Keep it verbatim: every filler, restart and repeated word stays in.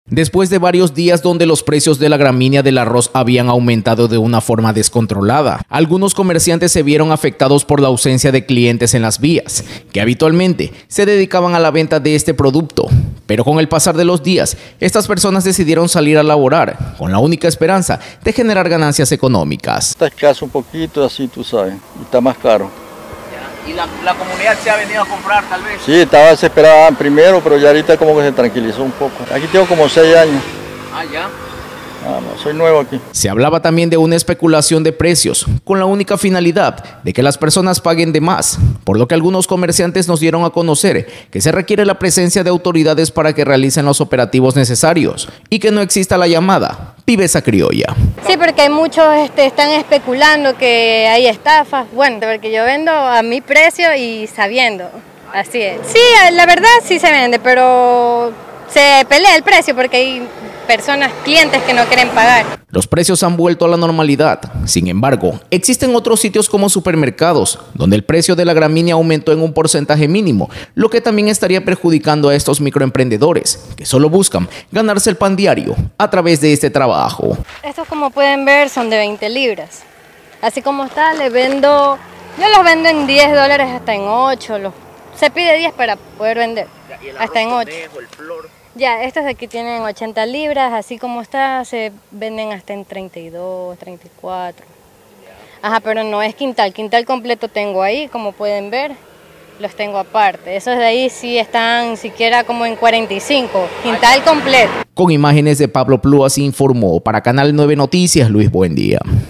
Después de varios días donde los precios de la gramínea del arroz habían aumentado de una forma descontrolada, algunos comerciantes se vieron afectados por la ausencia de clientes en las vías, que habitualmente se dedicaban a la venta de este producto. Pero con el pasar de los días, estas personas decidieron salir a laborar, con la única esperanza de generar ganancias económicas. Está escaso un poquito, así tú sabes, y está más caro. ¿Y la, la comunidad se ha venido a comprar tal vez? Sí, estaba desesperada primero, pero ya ahorita como que se tranquilizó un poco. Aquí tengo como seis años. Ah, ya. Ah, no, soy nuevo aquí. Se hablaba también de una especulación de precios, con la única finalidad de que las personas paguen de más, por lo que algunos comerciantes nos dieron a conocer que se requiere la presencia de autoridades para que realicen los operativos necesarios y que no exista la llamada pibesa criolla. Sí, porque hay muchos este, están especulando que hay estafas. Bueno, porque yo vendo a mi precio y sabiendo, así es. Sí, la verdad sí se vende, pero se pelea el precio porque hay personas, clientes que no quieren pagar. Los precios han vuelto a la normalidad. Sin embargo, existen otros sitios como supermercados, donde el precio de la gramínea aumentó en un porcentaje mínimo, lo que también estaría perjudicando a estos microemprendedores, que solo buscan ganarse el pan diario a través de este trabajo. Estos, como pueden ver, son de veinte libras. Así como está, les vendo, yo los vendo en diez dólares hasta en ocho. Los, se pide diez para poder vender, hasta en ocho. El flor. Ya, estos de aquí tienen ochenta libras, así como está, se venden hasta en treinta y dos, treinta y cuatro. Ajá, pero no es quintal, quintal completo tengo ahí, como pueden ver, los tengo aparte. Esos de ahí sí están siquiera como en cuarenta y cinco, quintal completo. Con imágenes de Pablo Plúas informó para Canal nueve Noticias, Luis Buendía.